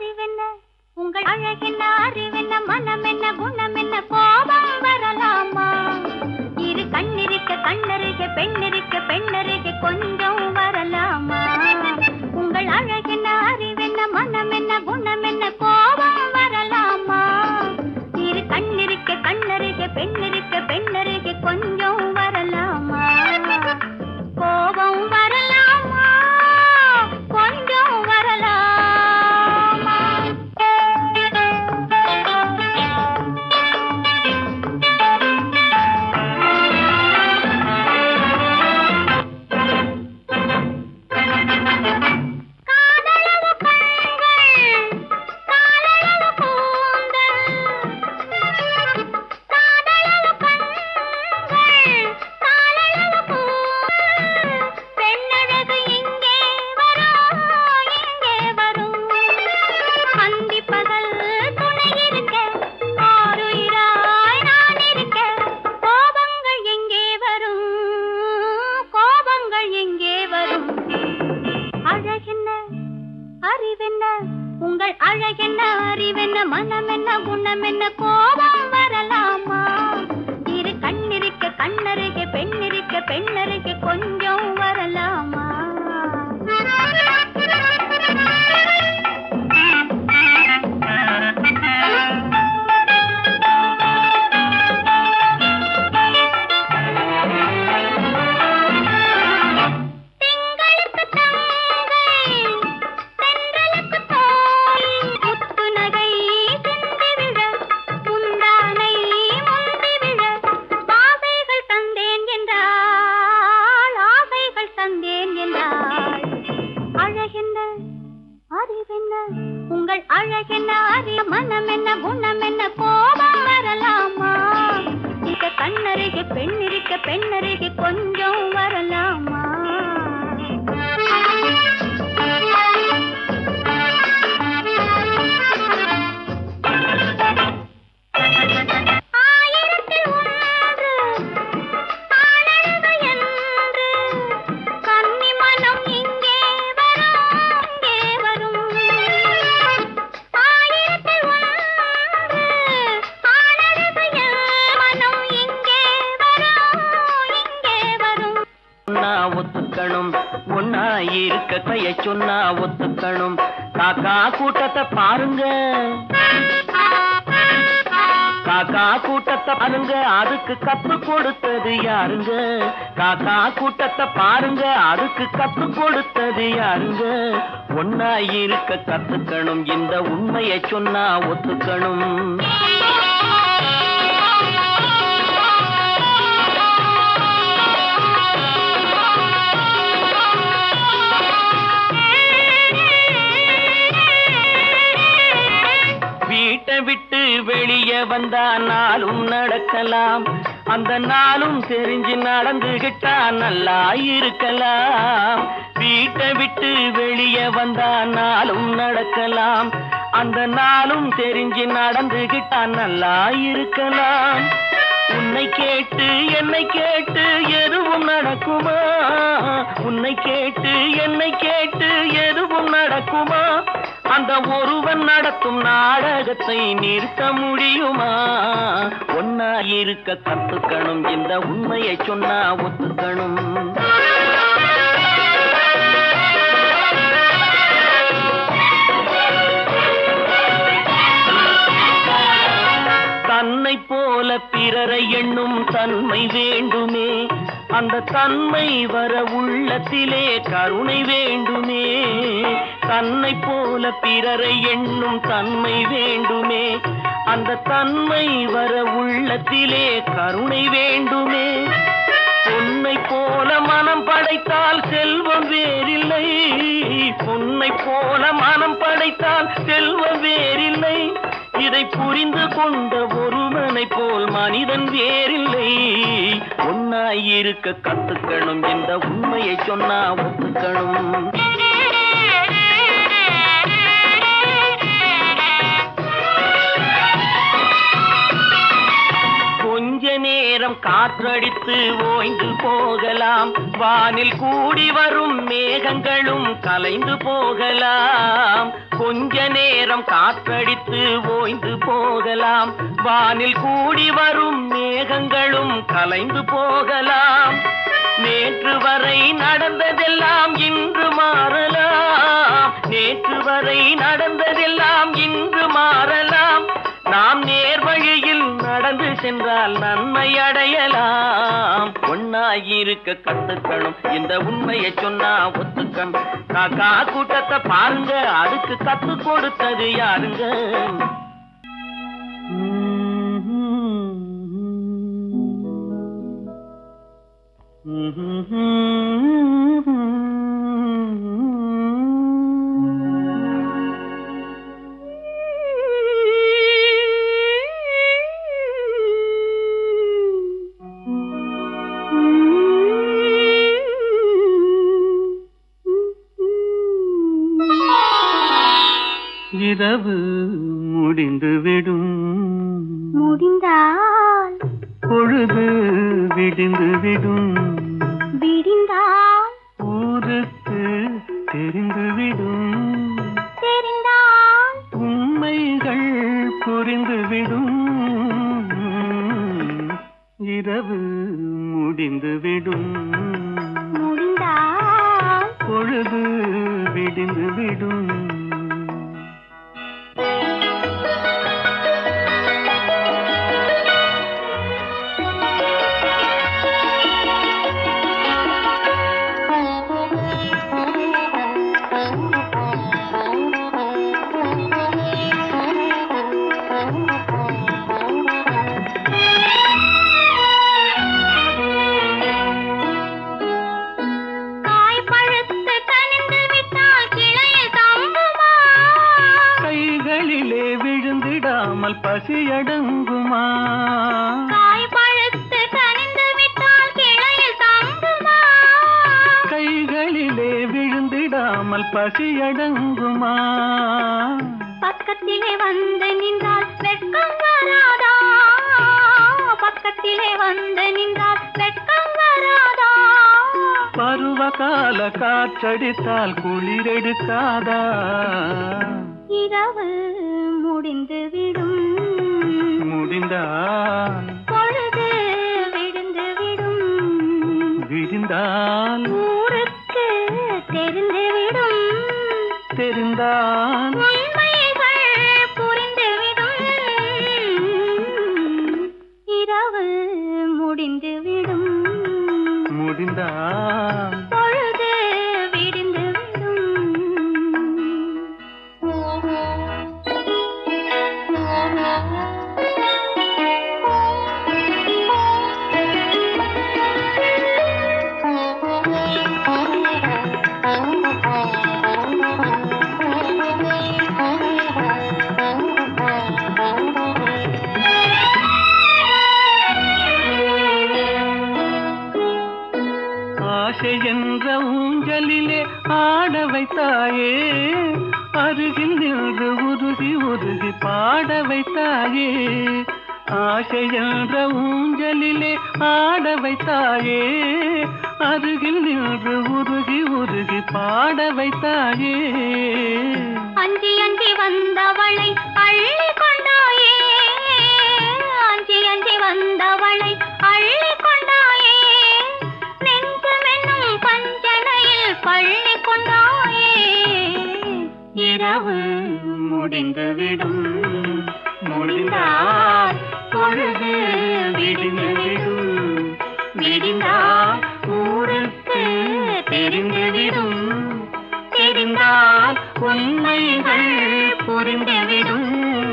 அறிவென்ன உங்கள் அழகென்ன அறிவென்ன மனம் என்ன குணம் என்ன கோபம் வரலாமா இரு கண்ணிருக்க கண்ணருக பெண்ணிருக்க பெண்ணருக கொஞ்சம் வரலாமா உங்கள் அழகென்ன அறிவென்ன மனம் என்ன குணம் என்ன கோபம் வரலாமா இரு கண்ணிருக்க கண்ணருக பெண்ணிருக்க பெண்ணருக கொஞ்சம் வரலாமா கோபம் வரலாமா கொஞ்சம் வரலாமா உங்கள் அழகென்ன அறிவென்ன மனம் என்ன குணம் என்ன கோபம் வரலாமா இரு கண்ணிருக்க கண்ணருக பெண்ணிருக்க பெண்ணருக கொஞ்சம் வரலாமா உங்கள் அழகென்ன அறிய மனம் என்ன குணம் என்ன கோபம் வரலாமா இத கண்ணருக பெண்ணிருக்க பெண்ணருக கொஞ்சம் வரலாமா ஒத்துக்கணும் ஒன்னா இருக்க கைய சொன்னா ஒத்துக்கணும் காக்கா கூட்டத்தை பாருங்க காக்கா கூட்டத்தை பாருங்க அதுக்கு கத்து கொடுத்தது யாருங்க காக்கா கூட்டத்தை பாருங்க அதுக்கு கத்து கொடுத்தது யாருங்க ஒன்னா இருக்க கத்துக்கணும் இந்த உண்மையை சொன்னா ஒத்துக்கணும் விட்டு வெளியே வந்தா நாளும் நடக்கலாம் அந்த நாளும் தெரிஞ்சு நடந்துகிட்டா நல்லா இருக்கலாம் வீட்டை விட்டு வெளியே வந்தா நாளும் நடக்கலாம் அந்த நாளும் தெரிஞ்சு நடந்துகிட்டா நல்லா இருக்கலாம் உன்னை கேட்டு என்னை கேட்டு எதுவும் நடக்குமா உன்னை கேட்டு என்னை கேட்டு எதுவும் நடக்குமா அந்த ஒருவன் நடத்தும் நாடகத்தை நிறுத்த முடியுமா ஒன்னா இருக்க கத்துக்கணும் இந்த உண்மையை சொன்னா ஒத்துக்கணும் தன்னை போல பிறரை எண்ணும் தன்மை வேண்டுமே அந்த தன்மை வர உள்ளத்திலே கருணை வேண்டுமே தன்னை போல பிறரை எண்ணும் தன்மை வேண்டுமே அந்த தன்மை வர உள்ளத்திலே கருணை வேண்டுமே பொன்னை போல மனம் படைத்தால் செல்வம் வேறில்லை பொன்னை போல மனம் படைத்தால் செல்வம் வேறில்லை இதை புரிந்து கொண்ட ஒருவனை போல் மனிதன் வேறில்லை ஒன்னாய் இருக்க கத்துக்கணும் இந்த உண்மையை சொன்னா ஒத்துக்கணும் கொஞ்ச நேரம் நேரம் காற்றடித்து ஓய்ந்து போகலாம், வானில் கூடி வரும் மேகங்களும் கலைந்து போகலாம். கொஞ்ச நேரம் காற்றடித்து ஓய்ந்து போகலாம், வானில் கூடி வரும் மேகங்களும் கலைந்து போகலாம். நேற்று வரை நடந்ததெல்லாம் இன்று மாறலாம், நேற்று வரை நடந்ததெல்லாம் இன்று மாறலாம். நாம் நேர் வழியில் நடந்து சென்றால் நன்மை அடையலாம். ஒன்னாயிருக்க கத்துக்கணும், இந்த உண்மையை சொன்னா ஒத்துக்கணும். காக்கா கூட்டத்தை பாருங்க, அதுக்கு கத்து கொடுத்தது யாருங்க? இரவு முடிந்துவிடும், முடிந்தால் பொழுது விடிந்துவிடும், விடிந்தால் ஊருக்கு தெரிந்துவிடும், தெரிந்தால் உண்மைகள் புரிந்துவிடும். இரவு முடிந்துவிடும், முடிந்தால் பொழுது விடிந்துவிடும். பசியடங்குமா? காய் பழுத்து கனிந்து விட்டால் கிளையில் தங்குமா? கைகளிலே விழுந்திடாமல் பசியடங்குமா? பக்கத்திலே வந்து நின்றால் வெட்கம் வராதா? பக்கத்திலே வந்து நின்றால் வெட்கம் வராதா? பருவகால காற்றடித்தால் குளிரெடுக்காதா? இரவு முடிந்துவிடும், முடிந்தால் பொழுது விடிந்துவிடும், விடிந்தால் ஊருக்கு தெரிந்துவிடும், தெரிந்தால் உண்மைகள் புரிந்துவிடும். இரவு முடிந்துவிடும், முடிந்தால் பொழுது விடிந்துவிடும். ஆசை என்ற ஊஞ்சலிலே ஆட வைத்தாயே, அருகில் நின்று உருகி உருகி பாட வைத்தாயே. ஆசை என்ற ஊஞ்சலிலே ஆட வைத்தாயே, அருகில் நின்று உருகி உருகி பாட வைத்தாயே. அஞ்சி அஞ்சி வந்தவளை அள்ளி கொண்டாயே, அஞ்சி அஞ்சி வந்தவளை அள்ளி கொண்டாயே. நெஞ்சமென்னும் பஞ்சனையில் பள்ளி கொண்டாயே. இரவு முடிந்துவிடும், முடிந்தால் பொழுது விடிந்துவிடும், விடிந்தால் ஊருக்கு தெரிந்துவிடும், தெரிந்தால் உண்மைகள் புரிந்துவிடும்.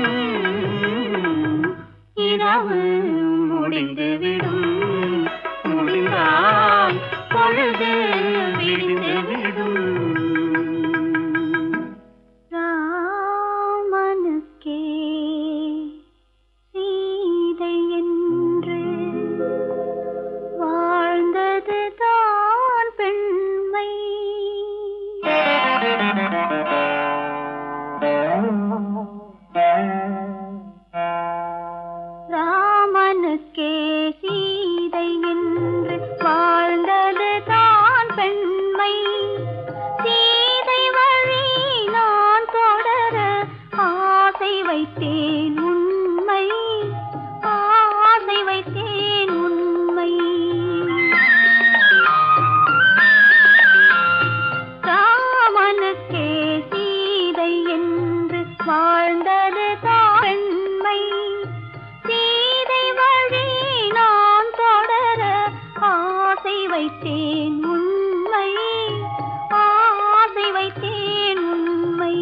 இரவு முடிந்துவிடும், முடிந்தால் பொழுது விடிந்துவிடும். ராமனுக்கே சீதை என்று வாழ்ந்ததுதான் பெண்மை. ராமனுக்கே வைத்தேன் உண்மை ஆசை வைத்தேன் உண்மை ராமனுக்கே சீதை என்று வாழ்ந்தது தாண்மை சீதை வழி நான் தொடர ஆசை வைத்தேன் உண்மை ஆசை வைத்தேன் உண்மை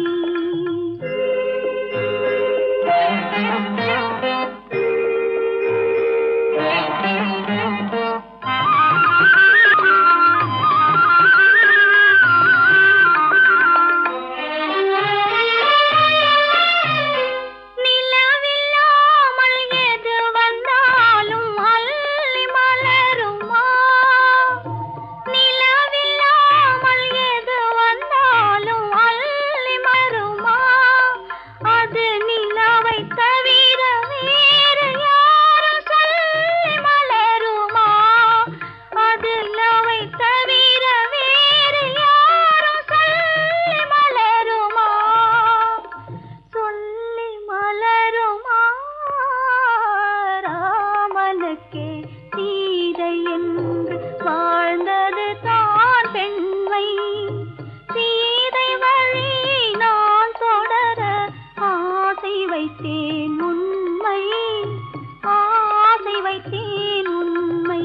சீதை என்று வாழ்ந்தது தான் பெண்மை சீதை வழி நான் தொடர ஆசை வைத்தேன் உண்மை ஆசை வைத்தேன் உண்மை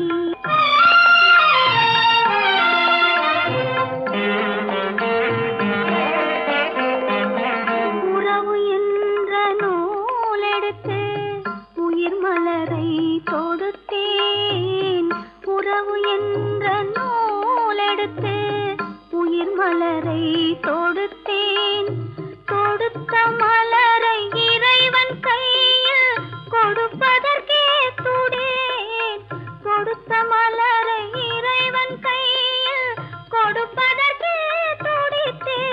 உறவு என்ற நூலெடுத்து உயிர் மலரை தொடுத்தேன் உறவு என்ற நூலெடுத்து உயிர் மலரை தொடுத்தேன் தொடுத்த மலரை இறைவன் கையில் கொடுப்பதற்கே துடேன் கொடுத்த மலரை இறைவன் கையில் கொடுப்பதற்கே துடித்தேன்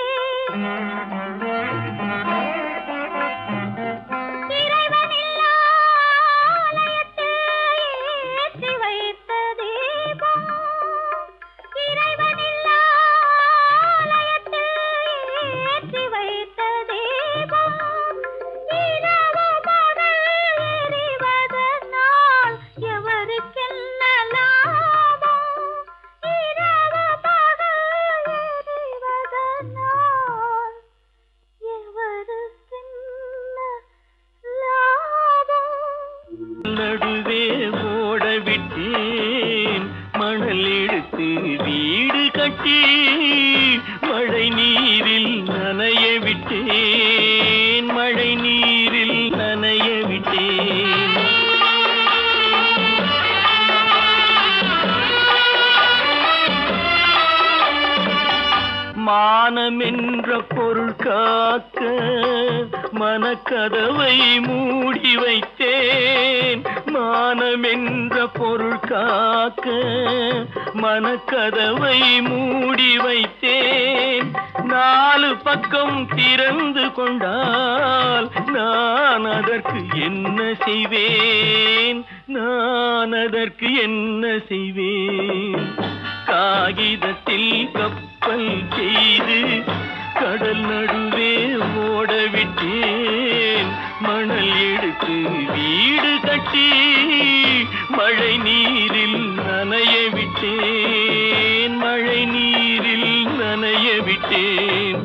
நடுவே ஓட விட்டேன் மணல் எடுத்து வீடு கட்டி மழை நீரில் நனைய விட்டேன் மழை நீரில் நனைய விட்டேன் மானம் என்ற பொருள் காக்க மனக்கதவை மூடி வைத்தேன் மானம் என்ற பொருள் காக்க மனக்கதவை மூடி வைத்தேன் நாலு பக்கம் திறந்து கொண்டால் நான் அதற்கு என்ன செய்வேன் நான் அதற்கு என்ன செய்வேன் காகிதத்தில் கப்பல் செய்து கடல் நடுவே ஓட விட்டேன் மணல் எடுத்து வீடு கட்டி மழை நீரில் நனைய விட்டேன் மழை நீரில் நனைய விட்டேன்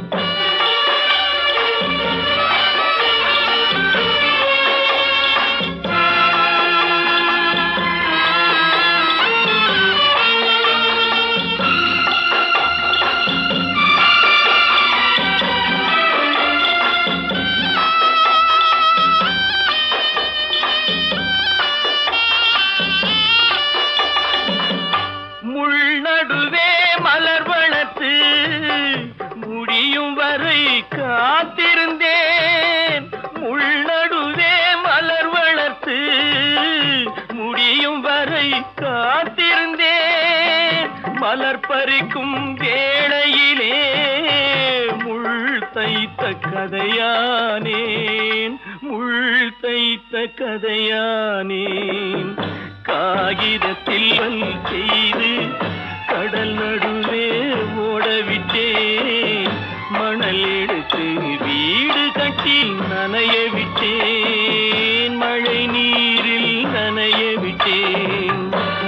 நடுவே மலர் வளர்த்து முடியும் வரை காத்திருந்தேன் உள்நடுவே மலர் வளர்த்து முடியும் வரை காத்திருந்தேன் மலர் பறிக்கும் வேளையிலே முள் தைத்த கதையானேன் முள் தைத்த கதையானேன் காகிதத்தில் செய்து கடல் நடுவே ஓடவிட்டேன் மணல் எடுத்து வீடு கட்டி நீரில் நனைய விட்டேன், மழை நீரில் நனைய விட்டேன்.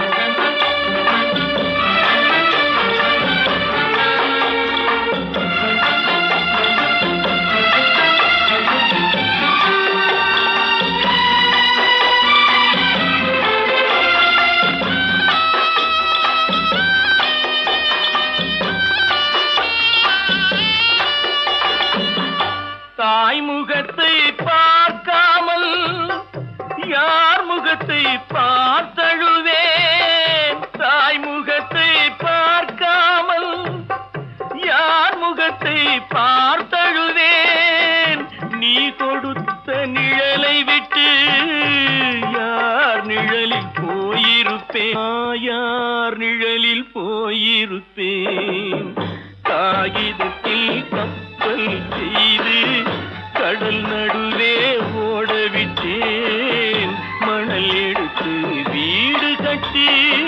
தாய் முகத்தை பார்க்காமல் யார் முகத்தை பார்த்தழுவேன், தாய் முகத்தை பார்க்காமல் யார் முகத்தை பார்த்தழுவேன். நீ கொடுத்த நிழலை விட்டு யார் நிழலில் போயிருப்பேன், யார் நிழலில் போயிருப்பேன். காகிதத்தில் கப்பல் செய்து கடல் நடுவே ஓடவிட்டேன், மணல் எடுத்து வீடு கட்டி